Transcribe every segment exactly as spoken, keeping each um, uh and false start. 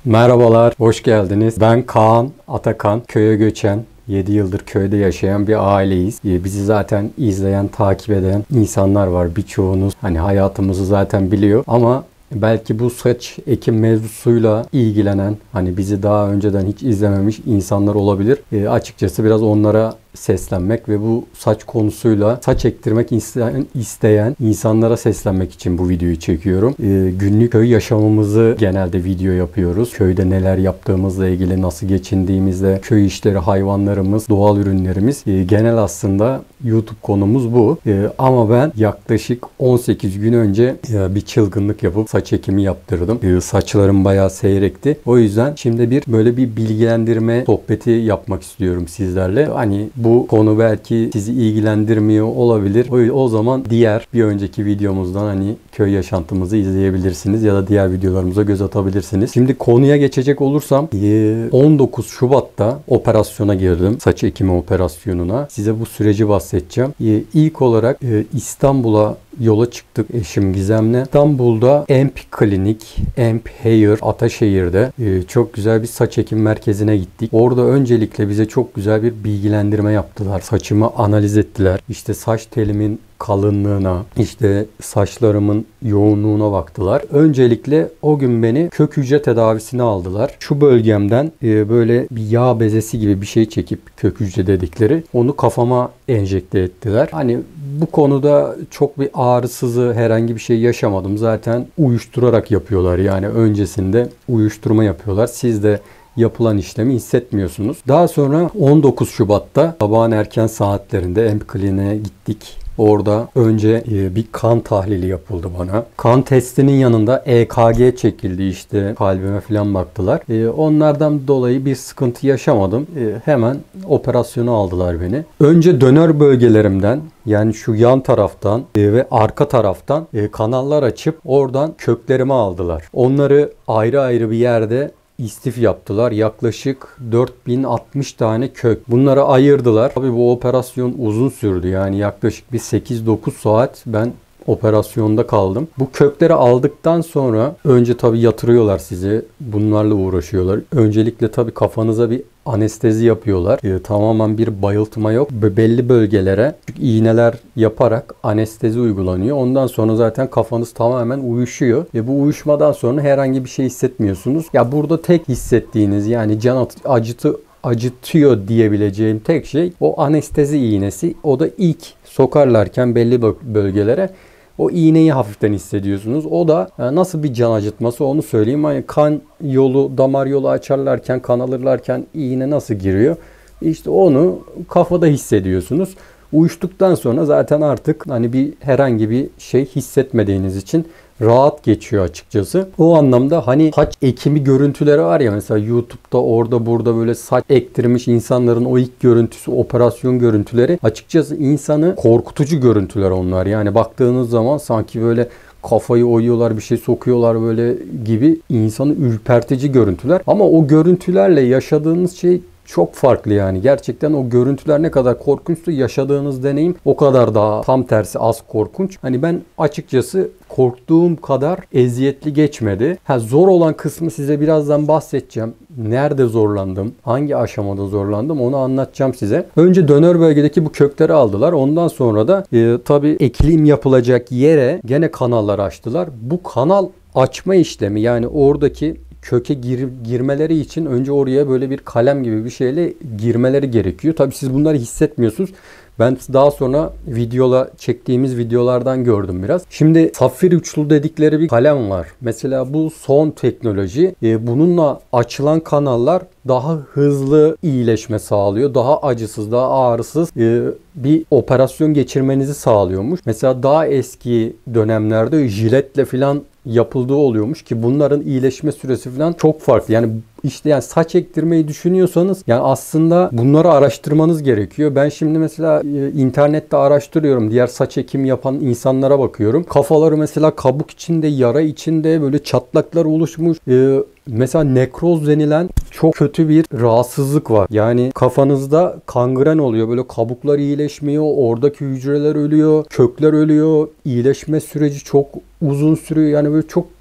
Merhabalar, hoş geldiniz. Ben Kaan Atakan, köye göçen, yedi yıldır köyde yaşayan bir aileyiz. Bizi zaten izleyen, takip eden insanlar var. Birçoğunuz hani hayatımızı zaten biliyor ama belki bu saç ekim mevzusuyla ilgilenen, hani bizi daha önceden hiç izlememiş insanlar olabilir. E, açıkçası biraz onlara seslenmek ve bu saç konusuyla saç ektirmek isteyen, isteyen insanlara seslenmek için bu videoyu çekiyorum. E, günlük köy yaşamımızı genelde video yapıyoruz. Köyde neler yaptığımızla ilgili, nasıl geçindiğimizle, köy işleri, hayvanlarımız, doğal ürünlerimiz. E, genel aslında YouTube konumuz bu. E, ama ben yaklaşık on sekiz gün önce e, bir çılgınlık yapıp saç ekimi yaptırdım. E, saçlarım bayağı seyrekti. O yüzden şimdi bir böyle bir bilgilendirme sohbeti yapmak istiyorum sizlerle. Hani bu konu belki sizi ilgilendirmiyor olabilir. O, o zaman diğer bir önceki videomuzdan hani köy yaşantımızı izleyebilirsiniz ya da diğer videolarımıza göz atabilirsiniz. Şimdi konuya geçecek olursam on dokuz Şubat'ta operasyona girdim. Saç ekimi operasyonuna. Size bu süreci bahsedeceğim. İlk olarak İstanbul'a yola çıktık eşim Gizem'le. İstanbul'da Emp Klinik, Emp Hair, Ataşehir'de çok güzel bir saç ekim merkezine gittik. Orada öncelikle bize çok güzel bir bilgilendirme yaptılar. Saçımı analiz ettiler. İşte saç telimin kalınlığına, işte saçlarımın yoğunluğuna baktılar. Öncelikle o gün beni kök hücre tedavisine aldılar. Şu bölgemden e, böyle bir yağ bezesi gibi bir şey çekip kök hücre dedikleri onu kafama enjekte ettiler. Hani bu konuda çok bir ağrısızı herhangi bir şey yaşamadım. Zaten uyuşturarak yapıyorlar. Yani öncesinde uyuşturma yapıyorlar. Siz de yapılan işlemi hissetmiyorsunuz. Daha sonra on dokuz Şubat'ta sabahın erken saatlerinde Emp Klinik'e gittik. Orada önce bir kan tahlili yapıldı bana. Kan testinin yanında E K G çekildi, işte kalbime falan baktılar. Onlardan dolayı bir sıkıntı yaşamadım. Hemen operasyona aldılar beni. Önce döner bölgelerimden, yani şu yan taraftan ve arka taraftan kanallar açıp oradan köklerimi aldılar. Onları ayrı ayrı bir yerde istif yaptılar. Yaklaşık dört bin altmış tane kök. Bunları ayırdılar. Tabii bu operasyon uzun sürdü. Yani yaklaşık bir sekiz dokuz saat ben operasyonda kaldım. Bu kökleri aldıktan sonra önce tabii yatırıyorlar sizi. Bunlarla uğraşıyorlar. Öncelikle tabii kafanıza bir anestezi yapıyorlar. Ee, tamamen bir bayıltma yok. Belli bölgelere iğneler yaparak anestezi uygulanıyor. Ondan sonra zaten kafanız tamamen uyuşuyor. Ve bu uyuşmadan sonra herhangi bir şey hissetmiyorsunuz. Ya burada tek hissettiğiniz, yani can acıtı acıtıyor diyebileceğim tek şey o anestezi iğnesi. O da ilk sokarlarken belli bölgelere o iğneyi hafiften hissediyorsunuz. O da nasıl bir can acıtması onu söyleyeyim. Hani kan yolu, damar yolu açarlarken, kan alırlarken iğne nasıl giriyor? İşte onu kafada hissediyorsunuz. Uyuştuktan sonra zaten artık hani bir herhangi bir şey hissetmediğiniz için rahat geçiyor açıkçası. O anlamda hani saç ekimi görüntüleri var ya, mesela YouTube'da orada burada böyle saç ektirmiş insanların o ilk görüntüsü, operasyon görüntüleri, açıkçası insanı korkutucu görüntüler onlar. Yani baktığınız zaman sanki böyle kafayı oyuyorlar, bir şey sokuyorlar böyle gibi, insanı ürpertici görüntüler. Ama o görüntülerle yaşadığınız şey çok farklı yani. Gerçekten o görüntüler ne kadar korkunçtu, yaşadığınız deneyim o kadar daha tam tersi az korkunç. Hani ben açıkçası korktuğum kadar eziyetli geçmedi. Ha, zor olan kısmı size birazdan bahsedeceğim. Nerede zorlandım, hangi aşamada zorlandım onu anlatacağım size. Önce döner bölgedeki bu kökleri aldılar. Ondan sonra da e, tabii eklem yapılacak yere gene kanallar açtılar. Bu kanal açma işlemi, yani oradaki köke gir, girmeleri için önce oraya böyle bir kalem gibi bir şeyle girmeleri gerekiyor. Tabii siz bunları hissetmiyorsunuz. Ben daha sonra videola çektiğimiz videolardan gördüm biraz. Şimdi safir uçlu dedikleri bir kalem var. Mesela bu son teknoloji. E, bununla açılan kanallar daha hızlı iyileşme sağlıyor. Daha acısız, daha ağrısız e, bir operasyon geçirmenizi sağlıyormuş. Mesela daha eski dönemlerde jiletle falan yapıldığı oluyormuş ki bunların iyileşme süresi falan çok farklı. Yani işte yani saç ektirmeyi düşünüyorsanız yani aslında bunları araştırmanız gerekiyor. Ben şimdi mesela e, internette araştırıyorum. Diğer saç ekimi yapan insanlara bakıyorum. Kafaları mesela kabuk içinde, yara içinde böyle çatlaklar oluşmuş. E, mesela nekroz denilen çok kötü bir rahatsızlık var. Yani kafanızda kangren oluyor. Böyle kabuklar iyileşmiyor. Oradaki hücreler ölüyor. Kökler ölüyor. İyileşme süreci çok uzun sürüyor. Yani böyle çok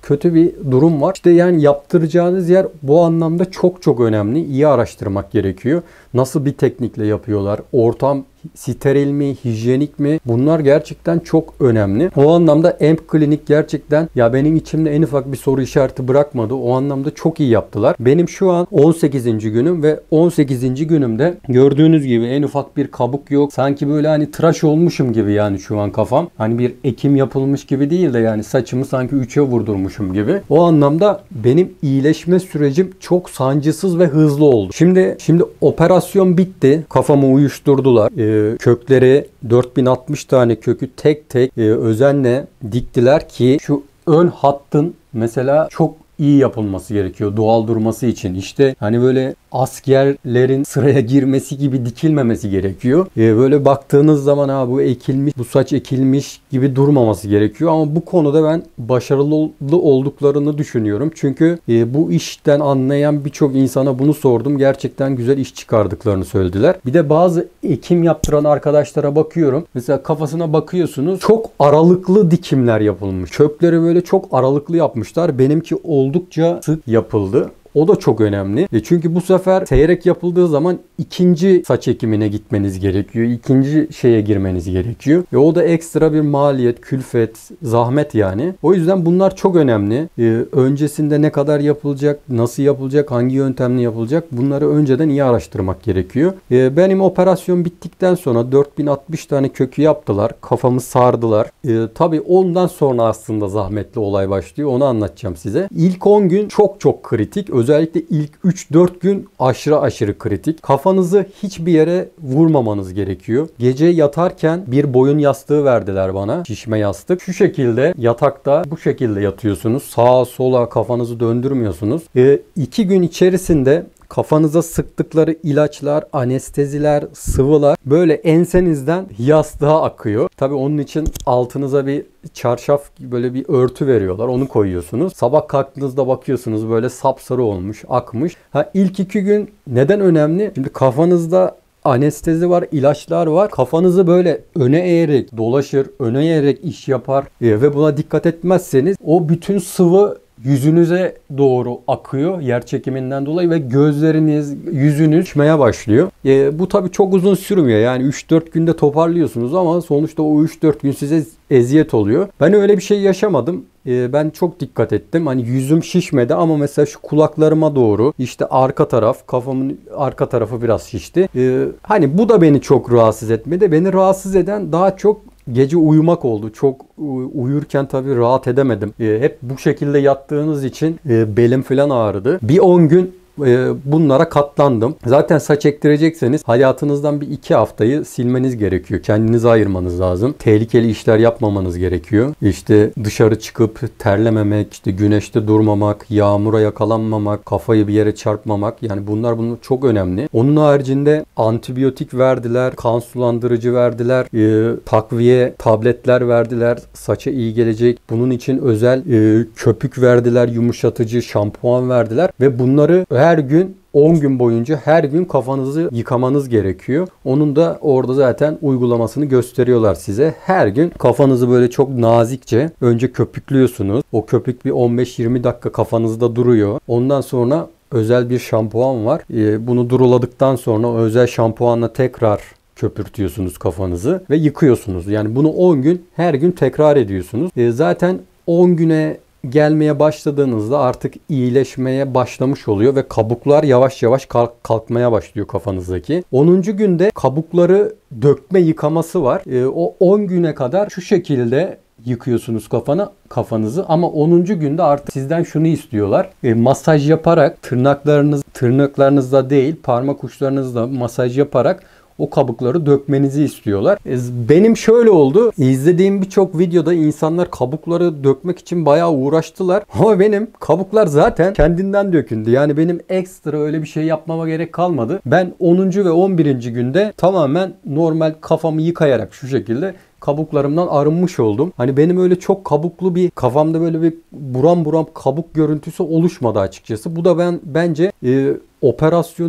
kötü bir durum var. İşte yani yaptıracağınız yer bu anlamda çok çok önemli. İyi araştırmak gerekiyor. Nasıl bir teknikle yapıyorlar? Ortam steril mi, hijyenik mi? Bunlar gerçekten çok önemli. O anlamda Emp Klinik gerçekten ya benim içimde en ufak bir soru işareti bırakmadı. O anlamda çok iyi yaptılar. Benim şu an on sekizinci günüm ve on sekizinci günümde gördüğünüz gibi en ufak bir kabuk yok. Sanki böyle hani tıraş olmuşum gibi yani şu an kafam. Hani bir ekim yapılmış gibi değil de yani saçımı sanki üçe vurdurmuşum gibi. O anlamda benim iyileşme sürecim çok sancısız ve hızlı oldu. Şimdi şimdi operasyon bitti. Kafamı uyuşturdular. Ee, kökleri dört bin altmış tane kökü tek tek e, özenle diktiler ki şu ön hattın mesela çok iyi yapılması gerekiyor doğal durması için. İşte hani böyle askerlerin sıraya girmesi gibi dikilmemesi gerekiyor. Ee, böyle baktığınız zaman ha bu ekilmiş, bu saç ekilmiş gibi durmaması gerekiyor. Ama bu konuda ben başarılı olduklarını düşünüyorum. Çünkü e, bu işten anlayan birçok insana bunu sordum. Gerçekten güzel iş çıkardıklarını söylediler. Bir de bazı ekim yaptıran arkadaşlara bakıyorum. Mesela kafasına bakıyorsunuz. Çok aralıklı dikimler yapılmış. Kökleri böyle çok aralıklı yapmışlar. Benimki oldukça sık yapıldı. O da çok önemli. E çünkü bu sefer seyrek yapıldığı zaman ikinci saç ekimine gitmeniz gerekiyor. İkinci şeye girmeniz gerekiyor. Ve o da ekstra bir maliyet, külfet, zahmet yani. O yüzden bunlar çok önemli. E, öncesinde ne kadar yapılacak, nasıl yapılacak, hangi yöntemle yapılacak bunları önceden iyi araştırmak gerekiyor. E, benim operasyon bittikten sonra dört bin altmış tane kökü yaptılar. Kafamı sardılar. E, tabii ondan sonra aslında zahmetli olay başlıyor. Onu anlatacağım size. İlk on gün çok çok kritik. Özellikle ilk üç dört gün aşırı aşırı kritik. Kafanızı hiçbir yere vurmamanız gerekiyor. Gece yatarken bir boyun yastığı verdiler bana. Şişme yastık. Şu şekilde yatakta bu şekilde yatıyorsunuz. Sağa sola kafanızı döndürmüyorsunuz. E, iki gün içerisinde kafanıza sıktıkları ilaçlar, anesteziler, sıvılar böyle ensenizden yastığa akıyor. Tabii onun için altınıza bir çarşaf, böyle bir örtü veriyorlar. Onu koyuyorsunuz. Sabah kalktığınızda bakıyorsunuz böyle sapsarı olmuş, akmış. Ha, ilk iki gün neden önemli? Şimdi kafanızda anestezi var, ilaçlar var. Kafanızı böyle öne eğerek dolaşır, öne eğerek iş yapar e, ve buna dikkat etmezseniz o bütün sıvı yüzünüze doğru akıyor yer çekiminden dolayı ve gözleriniz, yüzünüz şişmeye başlıyor. E, bu tabii çok uzun sürmüyor. Yani üç dört günde toparlıyorsunuz ama sonuçta o üç dört gün size eziyet oluyor. Ben öyle bir şey yaşamadım. E, ben çok dikkat ettim. Hani yüzüm şişmedi ama mesela şu kulaklarıma doğru işte arka taraf, kafamın arka tarafı biraz şişti. E, hani bu da beni çok rahatsız etmedi. Beni rahatsız eden daha çok gece uyumak oldu. Çok uyurken tabii rahat edemedim. E, hep bu şekilde yattığınız için e, belim falan ağrıdı. Bir on gün e, bunlara katlandım. Zaten saç ektirecekseniz hayatınızdan bir iki haftayı silmeniz gerekiyor. Kendinizi ayırmanız lazım. Tehlikeli işler yapmamanız gerekiyor. İşte dışarı çıkıp terlememek, işte güneşte durmamak, yağmura yakalanmamak, kafayı bir yere çarpmamak. Yani bunlar bunlar çok önemli. Onun haricinde antibiyotik verdiler, kan sulandırıcı verdiler, e, takviye tabletler verdiler. Saça iyi gelecek. Bunun için özel e, köpük verdiler, yumuşatıcı şampuan verdiler ve bunları her gün on gün boyunca her gün kafanızı yıkamanız gerekiyor. Onun da orada zaten uygulamasını gösteriyorlar size. Her gün kafanızı böyle çok nazikçe önce köpüklüyorsunuz. O köpük bir on beş yirmi dakika kafanızda duruyor. Ondan sonra özel bir şampuan var. Ee, bunu duruladıktan sonra o özel şampuanla tekrar köpürtüyorsunuz kafanızı ve yıkıyorsunuz. Yani bunu on gün her gün tekrar ediyorsunuz. Ee, zaten on güne gelmeye başladığınızda artık iyileşmeye başlamış oluyor ve kabuklar yavaş yavaş kalk, kalkmaya başlıyor kafanızdaki. onuncu günde kabukları dökme yıkaması var. E, o on güne kadar şu şekilde yıkıyorsunuz kafana, kafanızı ama onuncu günde artık sizden şunu istiyorlar. E, masaj yaparak tırnaklarınız tırnaklarınızla değil parmak uçlarınızla masaj yaparak o kabukları dökmenizi istiyorlar. Benim şöyle oldu. İzlediğim birçok videoda insanlar kabukları dökmek için bayağı uğraştılar. Ama benim kabuklar zaten kendinden döküldü. Yani benim ekstra öyle bir şey yapmama gerek kalmadı. Ben onuncu ve on birinci günde tamamen normal kafamı yıkayarak şu şekilde kabuklarımdan arınmış oldum. Hani benim öyle çok kabuklu bir kafamda böyle bir buram buram kabuk görüntüsü oluşmadı açıkçası. Bu da ben bence e, operasyonun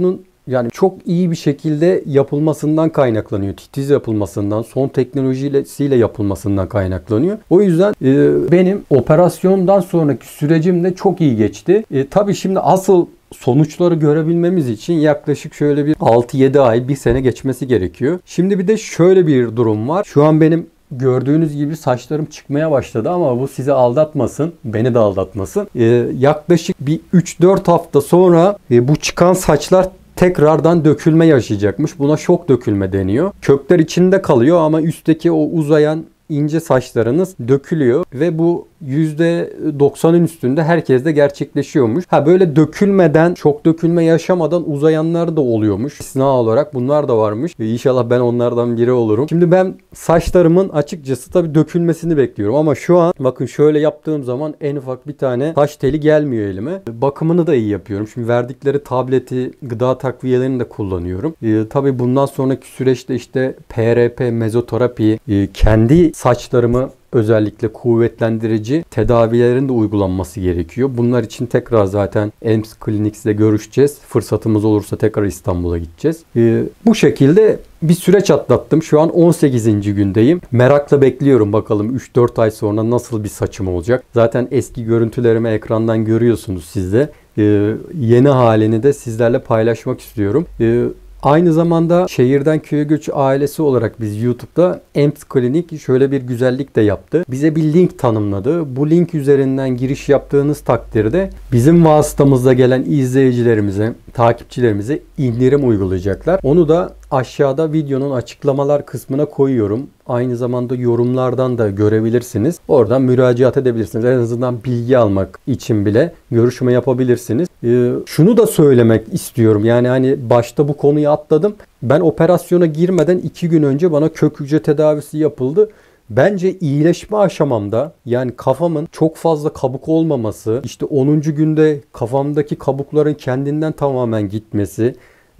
yani çok iyi bir şekilde yapılmasından kaynaklanıyor. Titiz yapılmasından, son teknolojisiyle yapılmasından kaynaklanıyor. O yüzden e, benim operasyondan sonraki sürecim de çok iyi geçti. E, tabii şimdi asıl sonuçları görebilmemiz için yaklaşık şöyle bir altı yedi ay, bir sene geçmesi gerekiyor. Şimdi bir de şöyle bir durum var. Şu an benim gördüğünüz gibi saçlarım çıkmaya başladı ama bu sizi aldatmasın, beni de aldatmasın. Ee, yaklaşık bir üç dört hafta sonra e, bu çıkan saçlar tekrardan dökülme yaşayacakmış. Buna şok dökülme deniyor. Kökler içinde kalıyor ama üstteki o uzayan ince saçlarınız dökülüyor ve bu yüzde doksanın üstünde herkeste gerçekleşiyormuş. Ha böyle dökülmeden, çok dökülme yaşamadan uzayanlar da oluyormuş. İstisna olarak bunlar da varmış. E İnşallah ben onlardan biri olurum. Şimdi ben saçlarımın açıkçası tabii dökülmesini bekliyorum ama şu an bakın şöyle yaptığım zaman en ufak bir tane saç teli gelmiyor elime. Bakımını da iyi yapıyorum. Şimdi verdikleri tableti, gıda takviyelerini de kullanıyorum. E, tabii bundan sonraki süreçte işte P R P, mezoterapi, e, kendi saçlarımı özellikle kuvvetlendirici tedavilerin de uygulanması gerekiyor. Bunlar için tekrar zaten E M S Clinics'le görüşeceğiz. Fırsatımız olursa tekrar İstanbul'a gideceğiz. Ee, bu şekilde bir süreç atlattım. Şu an on sekizinci gündeyim. Merakla bekliyorum bakalım üç dört ay sonra nasıl bir saçım olacak. Zaten eski görüntülerimi ekrandan görüyorsunuz siz de. Ee, yeni halini de sizlerle paylaşmak istiyorum. Ee, Aynı zamanda şehirden köye göç ailesi olarak biz YouTube'da E M S Klinik şöyle bir güzellik de yaptı. Bize bir link tanımladı. Bu link üzerinden giriş yaptığınız takdirde bizim vasıtamızda gelen izleyicilerimize, takipçilerimize indirim uygulayacaklar. Onu da aşağıda videonun açıklamalar kısmına koyuyorum. Aynı zamanda yorumlardan da görebilirsiniz. Oradan müracaat edebilirsiniz. En azından bilgi almak için bile görüşme yapabilirsiniz. Ee, şunu da söylemek istiyorum. Yani hani başta bu konuyu atladım. Ben operasyona girmeden iki gün önce bana kök hücre tedavisi yapıldı. Bence iyileşme aşamamda, yani kafamın çok fazla kabuk olmaması, işte onuncu günde kafamdaki kabukların kendinden tamamen gitmesi,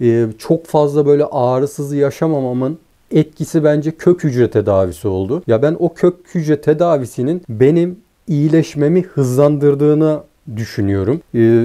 çok fazla böyle ağrısız yaşamamamın etkisi bence kök hücre tedavisi oldu. Ya ben o kök hücre tedavisinin benim iyileşmemi hızlandırdığını düşünüyorum.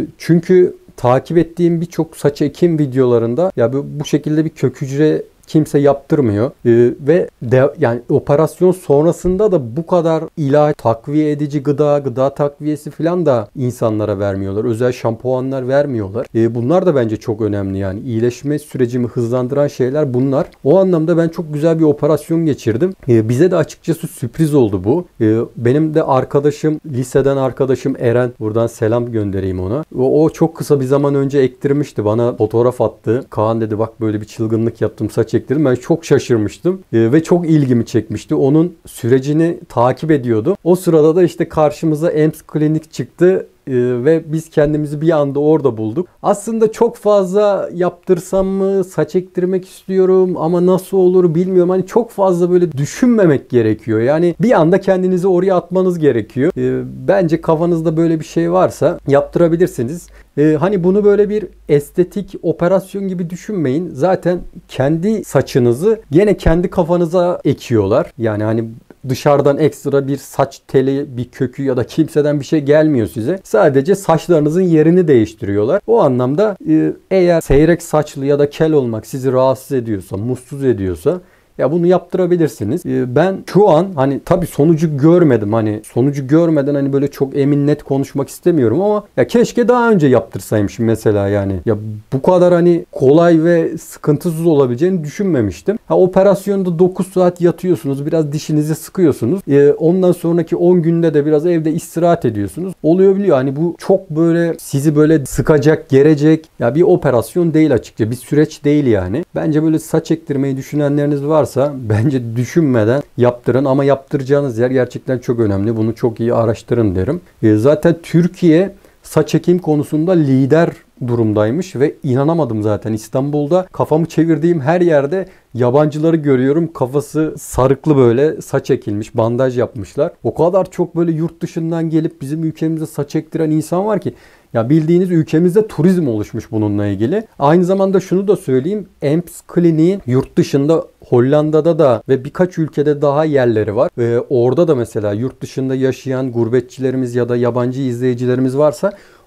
Çünkü takip ettiğim birçok saç ekim videolarında ya bu, bu şekilde bir kök hücre kimse yaptırmıyor. Ee, ve de, yani operasyon sonrasında da bu kadar ilaç, takviye edici gıda, gıda takviyesi falan da insanlara vermiyorlar. Özel şampuanlar vermiyorlar. Ee, bunlar da bence çok önemli yani. İyileşme sürecimi hızlandıran şeyler bunlar. O anlamda ben çok güzel bir operasyon geçirdim. Ee, bize de açıkçası sürpriz oldu bu. Ee, benim de arkadaşım, liseden arkadaşım Eren, buradan selam göndereyim ona. O, o çok kısa bir zaman önce ektirmişti. Bana fotoğraf attı. Kaan dedi bak böyle bir çılgınlık yaptım, saç ektirdim. Ben çok şaşırmıştım ee, ve çok ilgimi çekmişti. Onun sürecini takip ediyordum. O sırada da işte karşımıza E M S Klinik çıktı. Ve biz kendimizi bir anda orada bulduk. Aslında çok fazla yaptırsam mı, saç ektirmek istiyorum ama nasıl olur bilmiyorum. Hani çok fazla böyle düşünmemek gerekiyor. Yani bir anda kendinizi oraya atmanız gerekiyor. Bence kafanızda böyle bir şey varsa yaptırabilirsiniz. Hani bunu böyle bir estetik operasyon gibi düşünmeyin. Zaten kendi saçınızı gene kendi kafanıza ekiyorlar. Yani hani dışarıdan ekstra bir saç teli, bir kökü ya da kimseden bir şey gelmiyor size. Sadece saçlarınızın yerini değiştiriyorlar. O anlamda eğer seyrek saçlı ya da kel olmak sizi rahatsız ediyorsa, mutsuz ediyorsa ya bunu yaptırabilirsiniz. Ben şu an hani tabii sonucu görmedim. Hani sonucu görmeden hani böyle çok emin net konuşmak istemiyorum ama ya keşke daha önce yaptırsaymışım mesela yani. Ya bu kadar hani kolay ve sıkıntısız olabileceğini düşünmemiştim. Ha, operasyonda dokuz saat yatıyorsunuz. Biraz dişinizi sıkıyorsunuz. Ee, ondan sonraki on günde de biraz evde istirahat ediyorsunuz. Oluyor biliyor. Hani bu çok böyle sizi böyle sıkacak, gerecek ya bir operasyon değil açıkça. Bir süreç değil yani. Bence böyle saç ektirmeyi düşünenleriniz varsa bence düşünmeden yaptırın ama yaptıracağınız yer gerçekten çok önemli. Bunu çok iyi araştırın derim. E, zaten Türkiye saç ekim konusunda lider durumdaymış ve inanamadım zaten. İstanbul'da kafamı çevirdiğim her yerde yabancıları görüyorum. Kafası sarıklı böyle saç ekilmiş, bandaj yapmışlar. O kadar çok böyle yurt dışından gelip bizim ülkemize saç ektiren insan var ki ya bildiğiniz ülkemizde turizm oluşmuş bununla ilgili. Aynı zamanda şunu da söyleyeyim. E M S Kliniğin yurt dışında Hollanda'da da ve birkaç ülkede daha yerleri var. Ee, orada da mesela yurt dışında yaşayan gurbetçilerimiz ya da yabancı izleyicilerimiz varsa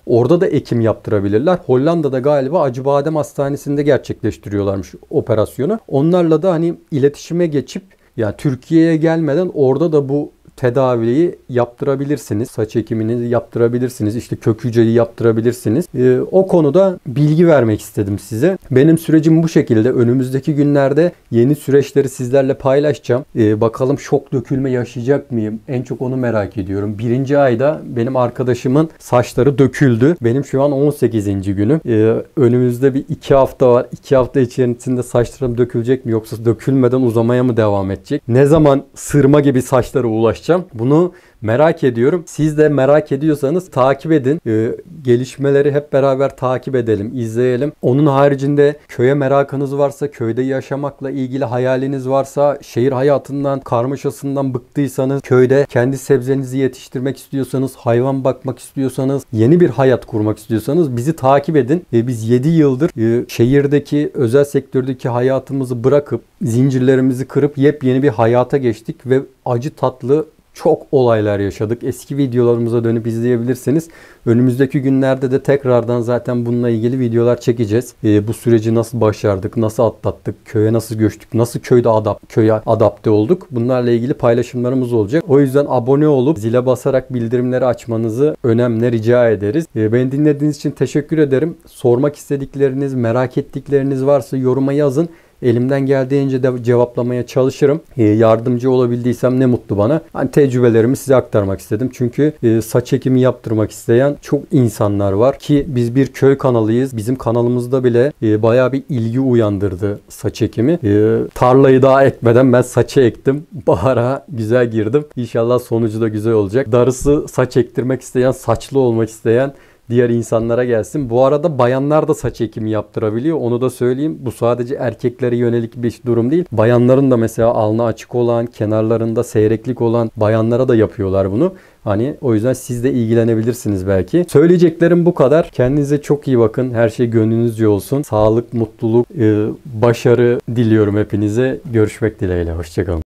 Orada da ekim yaptırabilirler. Hollanda'da galiba Acıbadem Hastanesi'nde gerçekleştiriyorlarmış operasyonu. Onlarla da hani iletişime geçip ya Türkiye'ye gelmeden orada da bu tedaviyi yaptırabilirsiniz. Saç ekimini yaptırabilirsiniz. İşte kök hücreyi yaptırabilirsiniz. Ee, o konuda bilgi vermek istedim size. Benim sürecim bu şekilde. Önümüzdeki günlerde yeni süreçleri sizlerle paylaşacağım. Ee, bakalım şok dökülme yaşayacak mıyım? En çok onu merak ediyorum. Birinci ayda benim arkadaşımın saçları döküldü. Benim şu an on sekizinci günüm. Ee, önümüzde bir iki hafta var. iki hafta içerisinde saçlarım dökülecek mi? Yoksa dökülmeden uzamaya mı devam edecek? Ne zaman sırma gibi saçlara ulaşacağım? Bunu merak ediyorum. Siz de merak ediyorsanız takip edin. Ee, gelişmeleri hep beraber takip edelim, izleyelim. Onun haricinde köye merakınız varsa, köyde yaşamakla ilgili hayaliniz varsa, şehir hayatından, karmaşasından bıktıysanız, köyde kendi sebzenizi yetiştirmek istiyorsanız, hayvan bakmak istiyorsanız, yeni bir hayat kurmak istiyorsanız bizi takip edin. Ee, biz yedi yıldır e, şehirdeki, özel sektördeki hayatımızı bırakıp, zincirlerimizi kırıp yepyeni bir hayata geçtik ve acı tatlı çok olaylar yaşadık. Eski videolarımıza dönüp izleyebilirsiniz. Önümüzdeki günlerde de tekrardan zaten bununla ilgili videolar çekeceğiz. Ee, bu süreci nasıl başardık, nasıl atlattık, köye nasıl göçtük, nasıl köyde adap köye adapte olduk. Bunlarla ilgili paylaşımlarımız olacak. O yüzden abone olup zile basarak bildirimleri açmanızı önemli rica ederiz. Ee, beni dinlediğiniz için teşekkür ederim. Sormak istedikleriniz, merak ettikleriniz varsa yoruma yazın. Elimden geldiğince de cevaplamaya çalışırım. E, yardımcı olabildiysem ne mutlu bana. Hani tecrübelerimi size aktarmak istedim. Çünkü e, saç ekimi yaptırmak isteyen çok insanlar var ki biz bir köy kanalıyız. Bizim kanalımızda bile e, bayağı bir ilgi uyandırdı saç ekimi. E, tarlayı daha ekmeden ben saçı ektim. Bahara güzel girdim. İnşallah sonucu da güzel olacak. Darısı saç ektirmek isteyen, saçlı olmak isteyen diğer insanlara gelsin. Bu arada bayanlar da saç ekimi yaptırabiliyor. Onu da söyleyeyim. Bu sadece erkeklere yönelik bir durum değil. Bayanların da mesela alnı açık olan, kenarlarında seyreklik olan bayanlara da yapıyorlar bunu. Hani o yüzden siz de ilgilenebilirsiniz belki. Söyleyeceklerim bu kadar. Kendinize çok iyi bakın. Her şey gönlünüzce olsun. Sağlık, mutluluk, başarı diliyorum hepinize. Görüşmek dileğiyle. Hoşçakalın.